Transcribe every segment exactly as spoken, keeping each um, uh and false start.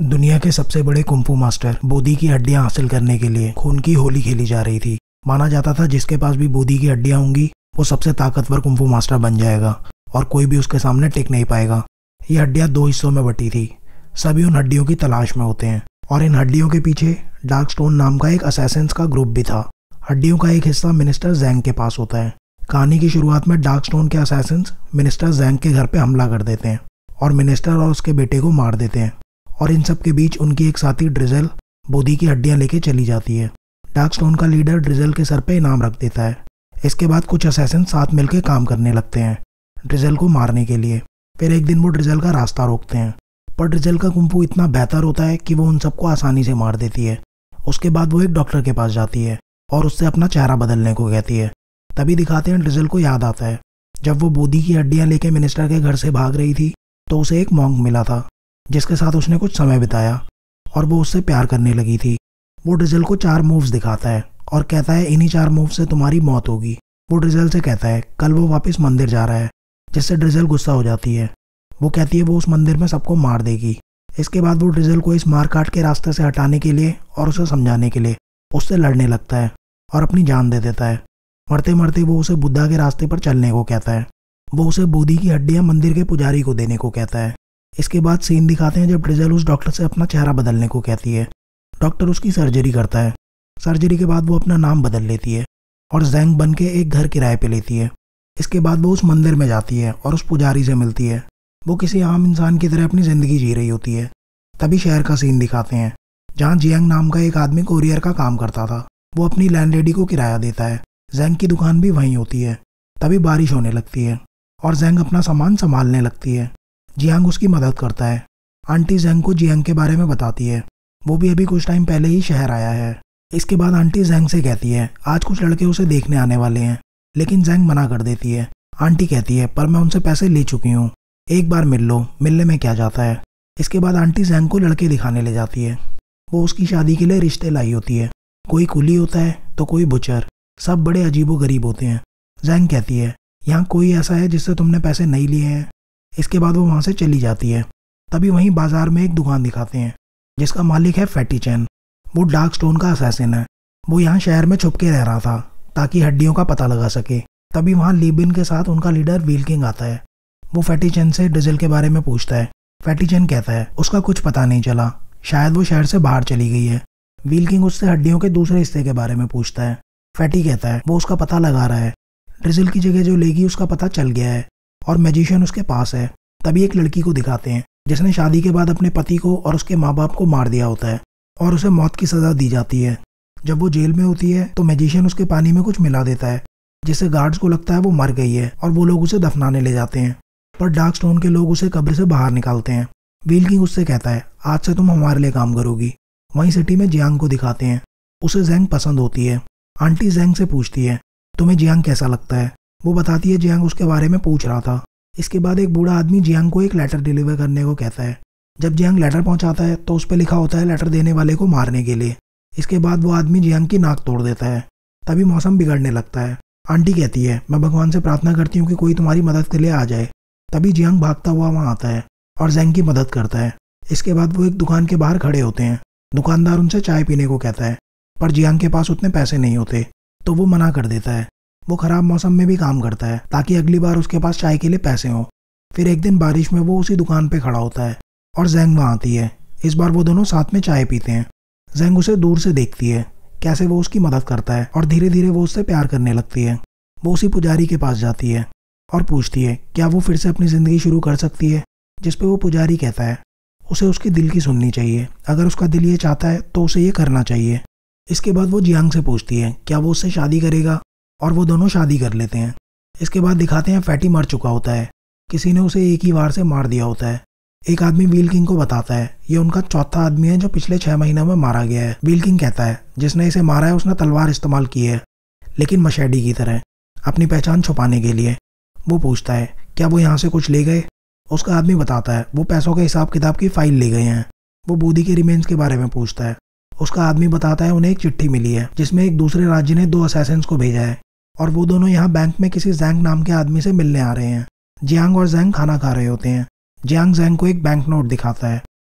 दुनिया के सबसे बड़े कुंफू मास्टर बोधी की हड्डियां हासिल करने के लिए खून की होली खेली जा रही थी। माना जाता था जिसके पास भी बोधी की हड्डियां होंगी वो सबसे ताकतवर कुंफू मास्टर बन जाएगा और कोई भी उसके सामने टिक नहीं पाएगा। ये हड्डियां दो हिस्सों में बटी थी। सभी उन हड्डियों की तलाश में होते हैं और इन हड्डियों के पीछे डार्क स्टोन नाम का एक असैसिन्स का ग्रुप भी था। हड्डियों का एक हिस्सा मिनिस्टर जैंग के पास होता है। कहानी की शुरुआत में डार्क स्टोन के असैसिन्स मिनिस्टर जैंग के घर पे हमला कर देते हैं और मिनिस्टर और उसके बेटे को मार देते हैं और इन सब के बीच उनकी एक साथी ड्रिजल बोधी की हड्डियां लेके चली जाती है। डार्क स्टोन का लीडर ड्रिजल के सर पे इनाम रख देता है। इसके बाद कुछ असैसिन साथ मिलकर काम करने लगते हैं ड्रिजल को मारने के लिए। फिर एक दिन वो ड्रिजल का रास्ता रोकते हैं, पर ड्रिजल का कुंफू इतना बेहतर होता है कि वो उन सबको आसानी से मार देती है। उसके बाद वो एक डॉक्टर के पास जाती है और उससे अपना चेहरा बदलने को कहती है। तभी दिखाते हैं ड्रिजल को याद आता है जब वो बोधी की हड्डियां लेके मिनिस्टर के घर से भाग रही थी तो उसे एक मॉन्क मिला था जिसके साथ उसने कुछ समय बिताया और वो उससे प्यार करने लगी थी। वो ड्रिजल को चार मूव्स दिखाता है और कहता है इन्हीं चार मूव से तुम्हारी मौत होगी। वो ड्रिजल से कहता है कल वो वापस मंदिर जा रहा है, जिससे ड्रिजल गुस्सा हो जाती है। वो कहती है वो उस मंदिर में सबको मार देगी। इसके बाद वो ड्रिजल को इस मार काट के रास्ते से हटाने के लिए और उसे समझाने के लिए उससे लड़ने लगता है और अपनी जान दे देता है। मरते मरते वो उसे बुद्धा के रास्ते पर चलने को कहता है। वो उसे बोधी की हड्डियां मंदिर के पुजारी को देने को कहता है। इसके बाद सीन दिखाते हैं जब ड्रिजल उस डॉक्टर से अपना चेहरा बदलने को कहती है। डॉक्टर उसकी सर्जरी करता है। सर्जरी के बाद वो अपना नाम बदल लेती है और जैंग बन के एक घर किराए पे लेती है। इसके बाद वो उस मंदिर में जाती है और उस पुजारी से मिलती है। वो किसी आम इंसान की तरह अपनी ज़िंदगी जी रही होती है। तभी शहर का सीन दिखाते हैं जहाँ जियांग नाम का एक आदमी कोरियर का काम करता था। वो अपनी लैंडलेडी को किराया देता है। जैंग की दुकान भी वहीं होती है। तभी बारिश होने लगती है और जैंग अपना सामान संभालने लगती है। जियांग उसकी मदद करता है। आंटी जैंग को जियांग के बारे में बताती है। वो भी अभी कुछ टाइम पहले ही शहर आया है। इसके बाद आंटी जैंग से कहती है आज कुछ लड़के उसे देखने आने वाले हैं, लेकिन जैंग मना कर देती है। आंटी कहती है पर मैं उनसे पैसे ले चुकी हूँ, एक बार मिल लो, मिलने में क्या जाता है। इसके बाद आंटी जैंग को लड़के दिखाने ले जाती है। वो उसकी शादी के लिए रिश्ते लाई होती है। कोई कुली होता है तो कोई बुचर, सब बड़े अजीबो गरीब होते हैं। जैंग कहती है यहाँ कोई ऐसा है जिससे तुमने पैसे नहीं लिए हैं। इसके बाद वो वहाँ से चली जाती है। तभी वहीं बाजार में एक दुकान दिखाते हैं जिसका मालिक है फैटी चैन। वो डार्क स्टोन का असैसिन है। वो यहाँ शहर में छुप के रह रहा था ताकि हड्डियों का पता लगा सके। तभी वहाँ लीबिन के साथ उनका लीडर व्हील किंग आता है। वो फैटी चैन से ड्रिजल के बारे में पूछता है। फैटी चैन कहता है उसका कुछ पता नहीं चला, शायद वो शहर से बाहर चली गई है। व्हील किंग उससे हड्डियों के दूसरे हिस्से के बारे में पूछता है। फैटी कहता है वो उसका पता लगा रहा है। ड्रिजल की जगह जो लेगी उसका पता चल गया है और मैजिशियन उसके पास है। तभी एक लड़की को दिखाते हैं जिसने शादी के बाद अपने पति को और उसके माँ बाप को मार दिया होता है और उसे मौत की सज़ा दी जाती है। जब वो जेल में होती है तो मैजिशियन उसके पानी में कुछ मिला देता है जिससे गार्ड्स को लगता है वो मर गई है और वो लोग उसे दफनाने ले जाते हैं। पर डार्क स्टोन के लोग उसे कब्र से बाहर निकालते हैं। व्हील किंग उससे कहता है आज से तुम हमारे लिए काम करोगी। वहीं सिटी में जियांग को दिखाते हैं। उसे जैंग पसंद होती है। आंटी जैंग से पूछती है तुम्हें जियांग कैसा लगता है। वो बताती है जियांग उसके बारे में पूछ रहा था। इसके बाद एक बूढ़ा आदमी जियांग को एक लेटर डिलीवर करने को कहता है। जब जियांग लेटर पहुंचाता है तो उस पर लिखा होता है लेटर देने वाले को मारने के लिए। इसके बाद वो आदमी जियांग की नाक तोड़ देता है। तभी मौसम बिगड़ने लगता है। आंटी कहती है मैं भगवान से प्रार्थना करती हूँ कि कोई तुम्हारी मदद के लिए आ जाए। तभी जियांग भागता हुआ वहाँ आता है और जैंग की मदद करता है। इसके बाद वो एक दुकान के बाहर खड़े होते हैं। दुकानदार उनसे चाय पीने को कहता है पर जियांग के पास उतने पैसे नहीं होते तो वो मना कर देता है। वो खराब मौसम में भी काम करता है ताकि अगली बार उसके पास चाय के लिए पैसे हों। फिर एक दिन बारिश में वो उसी दुकान पे खड़ा होता है और जैंग वहाँ आती है। इस बार वो दोनों साथ में चाय पीते हैं। जैंग उसे दूर से देखती है कैसे वो उसकी मदद करता है और धीरे धीरे वो उससे प्यार करने लगती है। वो उसी पुजारी के पास जाती है और पूछती है क्या वो फिर से अपनी ज़िंदगी शुरू कर सकती है। जिस पे वो पुजारी कहता है उसे उसके दिल की सुननी चाहिए। अगर उसका दिल ये चाहता है तो उसे ये करना चाहिए। इसके बाद वो जियांग से पूछती है क्या वो उससे शादी करेगा और वो दोनों शादी कर लेते हैं। इसके बाद दिखाते हैं फैटी मर चुका होता है। किसी ने उसे एक ही वार से मार दिया होता है। एक आदमी व्हील किंग को बताता है ये उनका चौथा आदमी है जो पिछले छह महीनों में मारा गया है। व्हील किंग कहता है जिसने इसे मारा है उसने तलवार इस्तेमाल की है, लेकिन मशेडी की तरह, अपनी पहचान छुपाने के लिए। वो पूछता है क्या वो यहाँ से कुछ ले गए। उसका आदमी बताता है वो पैसों के हिसाब किताब की फाइल ले गए हैं। वो बोधी के रिमेन्स के बारे में पूछता है। उसका आदमी बताता है उन्हें एक चिट्ठी मिली है जिसमें एक दूसरे राज्य ने दो असैसिन्स को भेजा है और वो दोनों यहाँ बैंक में किसी जैंग नाम के आदमी से मिलने आ रहे हैं। जियांग और जैंग खाना खा रहे होते हैं। जियांग जैंग को एक बैंक नोट दिखाता है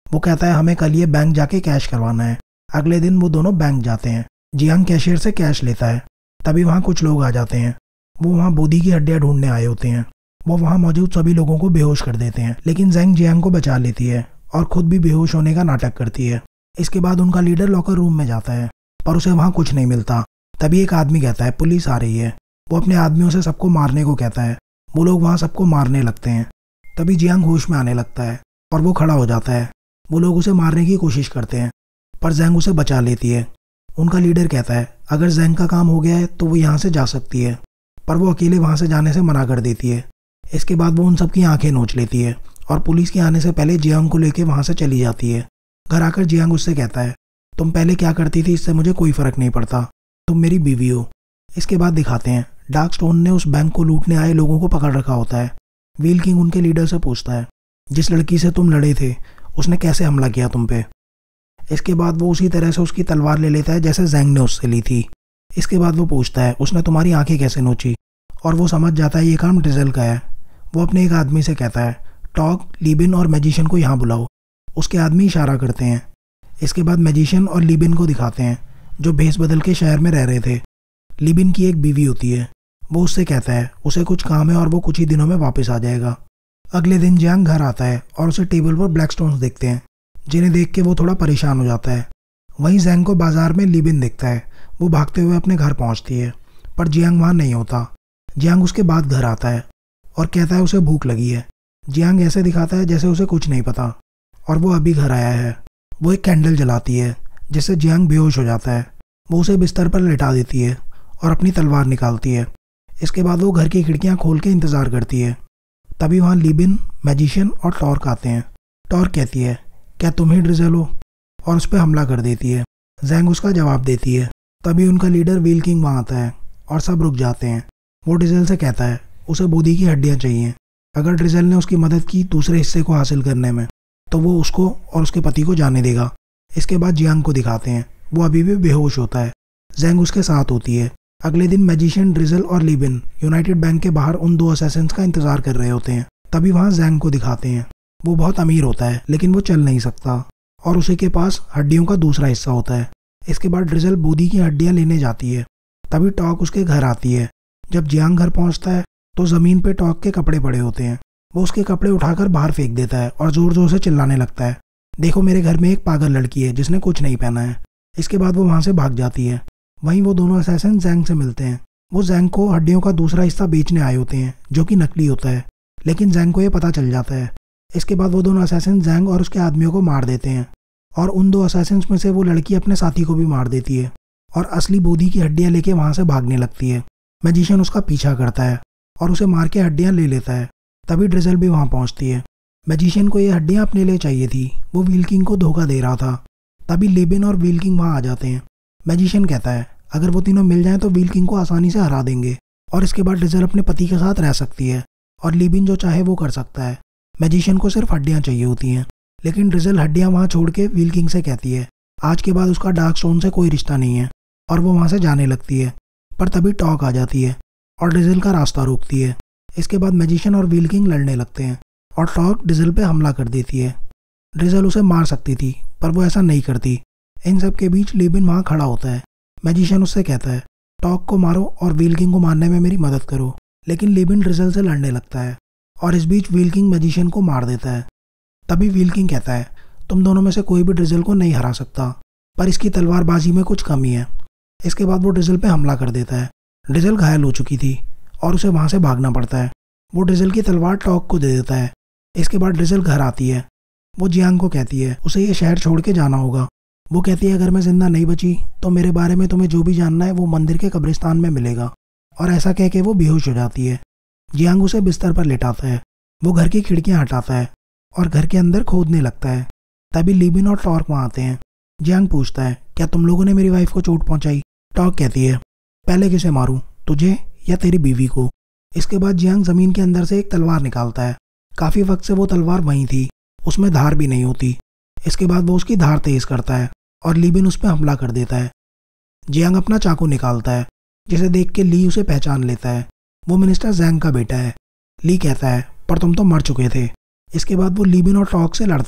वो कहता है हमें कल ये बैंक जाके कैश करवाना है। अगले दिन वो दोनों बैंक जाते हैं। जियांग कैशियर से कैश लेता है। तभी वहाँ कुछ लोग आ जाते हैं। वो वहाँ बोधी की हड्डियाँ ढूंढने आए होते हैं। वो वहाँ मौजूद सभी लोगों को बेहोश कर देते हैं, लेकिन जैंग जियांग को बचा लेती है और खुद भी बेहोश होने का नाटक करती है। इसके बाद उनका लीडर लॉकर रूम में जाता है, पर उसे वहाँ कुछ नहीं मिलता। तभी एक आदमी कहता है पुलिस आ रही है। वो अपने आदमियों से सबको मारने को कहता है। वो लोग वहाँ सबको मारने लगते हैं। तभी जियांग होश में आने लगता है और वो खड़ा हो जाता है। वो लोग उसे मारने की कोशिश करते हैं, पर जैंग उसे बचा लेती है। उनका लीडर कहता है अगर जैंग का काम हो गया है तो वो यहाँ से जा सकती है, पर वो अकेले वहाँ से जाने से मना कर देती है। इसके बाद वो उन सबकी आंखें नोच लेती है और पुलिस के आने से पहले जियांग को लेकर वहाँ से चली जाती है। घर आकर जियांग उससे कहता है तुम पहले क्या करती थी इससे मुझे कोई फर्क नहीं पड़ता, तुम मेरी बीवी हो। इसके बाद दिखाते हैं डार्क स्टोन ने उस बैंक को लूटने आए लोगों को पकड़ रखा होता है। व्हील किंग उनके लीडर से पूछता है जिस लड़की से तुम लड़े थे उसने कैसे हमला किया तुम पे। इसके बाद वो उसी तरह से उसकी तलवार ले लेता है जैसे जैंग ने उससे ली थी। इसके बाद वो पूछता है उसने तुम्हारी आंखें कैसे नोची, और वो समझ जाता है ये काम ड्रिजल का है। वो अपने एक आदमी से कहता है टॉक, लीबिन और मैजिशियन को यहाँ बुलाओ। उसके आदमी इशारा करते हैं। इसके बाद मैजिशियन और लीबिन को दिखाते हैं जो भेस बदल के शहर में रह रहे थे। लीबिन की एक बीवी होती है। वो उससे कहता है उसे कुछ काम है और वो कुछ ही दिनों में वापस आ जाएगा। अगले दिन जियांग घर आता है और उसे टेबल पर ब्लैक स्टोन्स दिखते हैं, जिन्हें देख के वो थोड़ा परेशान हो जाता है। वहीं जैंग को बाजार में लीबिन दिखता है। वो भागते हुए अपने घर पहुंचती है, पर जियांग वहाँ नहीं होता। जियांग उसके बाद घर आता है और कहता है उसे भूख लगी है। जियांग ऐसे दिखाता है जैसे उसे कुछ नहीं पता और वो अभी घर आया है। वो एक कैंडल जलाती है जिससे जियांग बेहोश हो जाता है। वो उसे बिस्तर पर लेटा देती है और अपनी तलवार निकालती है। इसके बाद वो घर की खिड़कियाँ खोल के इंतज़ार करती है। तभी वहाँ लीबिन, मैजिशियन और टॉर्क आते हैं। टॉर्क कहती है क्या तुम ही ड्रिजल हो, और उस पर हमला कर देती है। जैंग उसका जवाब देती है। तभी उनका लीडर व्हील किंग वहाँ आता है और सब रुक जाते हैं। वो ड्रिजल से कहता है उसे बोधी की हड्डियाँ चाहिए। अगर ड्रिजल ने उसकी मदद की दूसरे हिस्से को हासिल करने में तो वो उसको और उसके पति को जाने देगा। इसके बाद जियांग को दिखाते हैं। वो अभी भी बेहोश होता है। जैंग उसके साथ होती है। अगले दिन मैजिशियन, ड्रिजल और लीबिन यूनाइटेड बैंक के बाहर उन दो असैसिन्स का इंतजार कर रहे होते हैं। तभी वहाँ जैंग को दिखाते हैं। वो बहुत अमीर होता है लेकिन वो चल नहीं सकता और उसी के पास हड्डियों का दूसरा हिस्सा होता है। इसके बाद ड्रिजल बोधी की हड्डियाँ लेने जाती है। तभी टॉक उसके घर आती है। जब जियांग घर पहुँचता है तो ज़मीन पे टॉक के कपड़े पड़े होते हैं। वो उसके कपड़े उठाकर बाहर फेंक देता है और ज़ोर ज़ोर से चिल्लाने लगता है देखो मेरे घर में एक पागल लड़की है जिसने कुछ नहीं पहना है। इसके बाद वो वहाँ से भाग जाती है। वहीं वो दोनों असैसिन जैंग से मिलते हैं। वो जैंग को हड्डियों का दूसरा हिस्सा बेचने आए होते हैं जो कि नकली होता है, लेकिन जैंग को ये पता चल जाता है। इसके बाद वो दोनों असैसिन जैंग और उसके आदमियों को मार देते हैं और उन दो असैसिन्स में से वो लड़की अपने साथी को भी मार देती है और असली बोधी की हड्डियाँ लेके वहाँ से भागने लगती है। मैजिशियन उसका पीछा करता है और उसे मार के हड्डियाँ ले लेता है। तभी ड्रिजल भी वहाँ पहुँचती है। मैजिशियन को ये हड्डियाँ अपने लिए चाहिए थी। वो व्हील किंग को धोखा दे रहा था। तभी लीबिन और व्हील किंग वहाँ आ जाते हैं। मैजिशियन कहता है अगर वो तीनों मिल जाएं तो व्हील किंग को आसानी से हरा देंगे और इसके बाद ड्रिजल अपने पति के साथ रह सकती है और लीबिन जो चाहे वो कर सकता है। मैजिशियन को सिर्फ हड्डियाँ चाहिए होती हैं, लेकिन ड्रिजल हड्डियाँ वहाँ छोड़ के व्हील किंग से कहती है आज के बाद उसका डार्क स्टोन से कोई रिश्ता नहीं है, और वो वहाँ से जाने लगती है। पर तभी टॉक आ जाती है और ड्रिजल का रास्ता रोकती है। इसके बाद मैजिशियन और व्हील किंग लड़ने लगते हैं और टॉक ड्रिजल पे हमला कर देती है। ड्रिजल उसे मार सकती थी पर वो ऐसा नहीं करती। इन सब के बीच लीबिन वहाँ खड़ा होता है। मैजिशियन उससे कहता है टॉक को मारो और व्हील किंग को मारने में मेरी मदद करो, लेकिन लीबिन ड्रिजल से लड़ने लगता है और इस बीच व्हील किंग मैजिशियन को मार देता है। तभी व्हील किंग कहता है तुम दोनों में से कोई भी ड्रिजल को नहीं हरा सकता, पर इसकी तलवारबाजी में कुछ कमी है। इसके बाद वो ड्रिजल पे हमला कर देता है। ड्रिजल घायल हो चुकी थी और उसे वहाँ से भागना पड़ता है। वो ड्रिजल की तलवार टॉक को दे देता है। इसके बाद ड्रिजल घर आती है। वो जियांग को कहती है उसे ये शहर छोड़ के जाना होगा। वो कहती है अगर मैं जिंदा नहीं बची तो मेरे बारे में तुम्हें जो भी जानना है वो मंदिर के कब्रिस्तान में मिलेगा, और ऐसा कह के वो बेहोश हो जाती है। जियांग उसे बिस्तर पर लेटाता है। वो घर की खिड़कियाँ हटाता है और घर के अंदर खोदने लगता है। तभी लीबिन और टॉर्क वहाँ आते हैं। जियांग पूछता है क्या तुम लोगों ने मेरी वाइफ को चोट पहुँचाई? टॉर्क कहती है पहले किसे मारूं, तुझे या तेरी बीवी को? इसके बाद जियांग जमीन के अंदर से एक तलवार निकालता है। काफ़ी वक्त से वो तलवार वहीं थी, उसमें धार भी नहीं होती। इसके बाद वो उसकी धार तेज करता है और लीबिन उस पर हमला कर देता है। जियांग अपना चाकू निकालता है, जिसे देख के ली उसे पहचान लेता है। वो मिनिस्टर जैंग का बेटा है। ली कहता है पर तुम तो मर चुके थे। इसके बाद वो लीबिन और टॉक से लड़ता है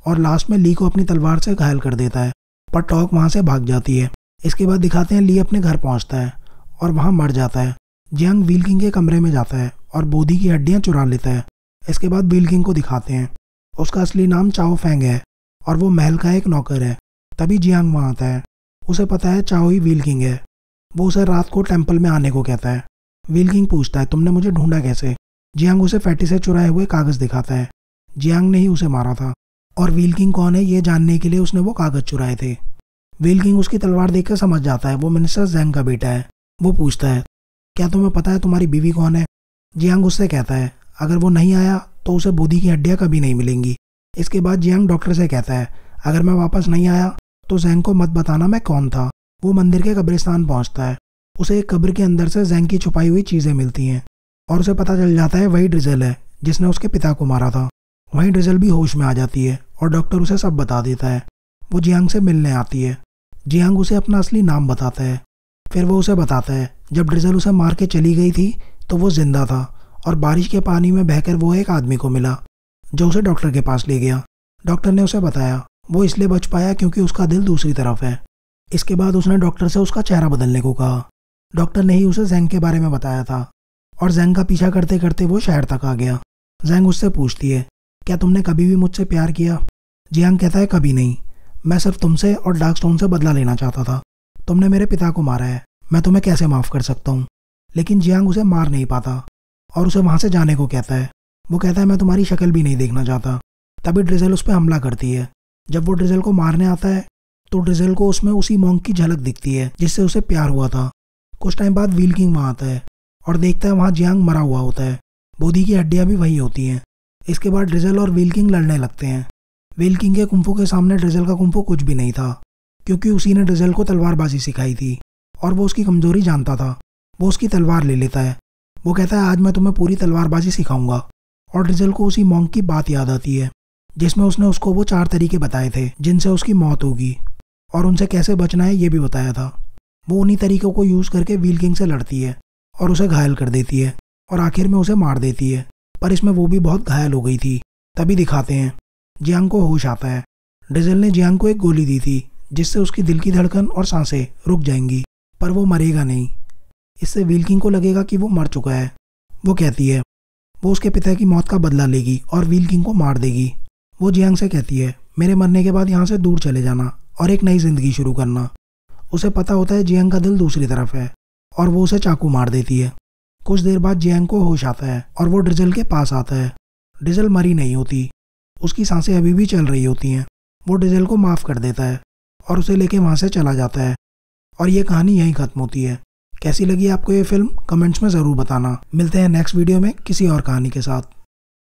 और लास्ट में ली को अपनी तलवार से घायल कर देता है, पर टॉक वहाँ से भाग जाती है। इसके बाद दिखाते हैं ली अपने घर पहुँचता है और वहाँ मर जाता है। जियांग व्हील किंग के कमरे में जाता है और बोधी की हड्डियाँ चुरा लेता है। इसके बाद व्हील किंग को दिखाते हैं, उसका असली नाम चाओ फेंग है और वो महल का एक नौकर है। तभी जियांग वहाँ आता है, उसे पता है चाओ ही व्हील किंग है। वो उसे रात को टेम्पल में आने को कहता है। व्हील किंग पूछता है, तुमने मुझे ढूंढा कैसे? जियांग उसे फैटी से चुराए हुए कागज दिखाता है। जियांग ने ही उसे मारा था और व्हील किंग कौन है ये जानने के लिए उसने वो कागज चुराए थे। व्हील किंग उसकी तलवार देखकर समझ जाता है वो मिनिस्टर ज़ैंग का बेटा है। वो पूछता है, क्या तुम्हें पता है तुम्हारी बीवी कौन है? जियांग उससे कहता है, अगर वो नहीं आया तो उसे बोधी की हड्डियाँ कभी नहीं मिलेंगी। इसके बाद जियांग डॉक्टर से कहता है, अगर मैं वापस नहीं आया तो ज़ैंग को मत बताना मैं कौन था। वो मंदिर के कब्रिस्तान पहुंचता है। उसे एक कब्र के अंदर से ज़ैंग की छुपाई हुई चीज़ें मिलती हैं और उसे पता चल जाता है वही ड्रिजल है जिसने उसके पिता को मारा था। वहीं ड्रिजल भी होश में आ जाती है और डॉक्टर उसे सब बता देता है। वो जियांग से मिलने आती है। जियांग उसे अपना असली नाम बताता है। फिर वो उसे बताता है जब ड्रिजल उसे मार के चली गई थी तो वो जिंदा था और बारिश के पानी में बहकर वो एक आदमी को मिला जो उसे डॉक्टर के पास ले गया। डॉक्टर ने उसे बताया वो इसलिए बच पाया क्योंकि उसका दिल दूसरी तरफ है। इसके बाद उसने डॉक्टर से उसका चेहरा बदलने को कहा। डॉक्टर ने ही उसे ज़ैंग के बारे में बताया था और ज़ैंग का पीछा करते करते वो शहर तक आ गया। ज़ैंग उससे पूछती है, क्या तुमने कभी भी मुझसे प्यार किया? जियांग कहता है, कभी नहीं, मैं सिर्फ तुमसे और डार्क स्टोन से बदला लेना चाहता था। तुमने मेरे पिता को मारा है, मैं तुम्हें कैसे माफ़ कर सकता हूँ? लेकिन जियांग उसे मार नहीं पाता और उसे वहाँ से जाने को कहता है। वो कहता है, मैं तुम्हारी शक्ल भी नहीं देखना चाहता। तभी ड्रिजल उस पर हमला करती है। जब वो ड्रिजल को मारने आता है तो ड्रिजल को उसमें उसी मॉन्क की झलक दिखती है जिससे उसे प्यार हुआ था। कुछ टाइम बाद व्हील किंग वहाँ आता है और देखता है वहाँ जियांग मरा हुआ होता है। बोधी की हड्डियाँ भी वही होती हैं। इसके बाद ड्रिजल और व्हील किंग लड़ने लगते हैं। व्हील किंग के कुंफू के सामने ड्रिजल का कुंफू कुछ भी नहीं था क्योंकि उसी ने ड्रिजल को तलवारबाजी सिखाई थी और वो उसकी कमजोरी जानता था। वो उसकी तलवार ले लेता है। वो कहता है, आज मैं तुम्हें पूरी तलवारबाजी सिखाऊंगा। और ड्रिजल को उसी मॉन्क की बात याद आती है जिसमें उसने उसको वो चार तरीके बताए थे जिनसे उसकी मौत होगी और उनसे कैसे बचना है ये भी बताया था। वो उन्हीं तरीकों को यूज़ करके व्हील किंग से लड़ती है और उसे घायल कर देती है और आखिर में उसे मार देती है, पर इसमें वो भी बहुत घायल हो गई थी। तभी दिखाते हैं जियांग को होश आता है। ड्रिजल ने जियांग को एक गोली दी थी जिससे उसकी दिल की धड़कन और सांसें रुक जाएंगी, पर वो मरेगा नहीं। इससे व्हील किंग को लगेगा कि वो मर चुका है। वो कहती है वो उसके पिता की मौत का बदला लेगी और व्हील किंग को मार देगी। वो जियांग से कहती है, मेरे मरने के बाद यहाँ से दूर चले जाना और एक नई जिंदगी शुरू करना। उसे पता होता है जियांग का दिल दूसरी तरफ है और वो उसे चाकू मार देती है। कुछ देर बाद जियांग को होश आता है और वो ड्रिजल के पास आता है। ड्रिजल मरी नहीं होती, उसकी सांसें अभी भी चल रही होती हैं। वो ड्रिजल को माफ़ कर देता है और उसे लेके वहाँ से चला जाता है और ये कहानी यहीं ख़त्म होती है। कैसी लगी आपको ये फिल्म कमेंट्स में ज़रूर बताना। मिलते हैं नेक्स्ट वीडियो में किसी और कहानी के साथ।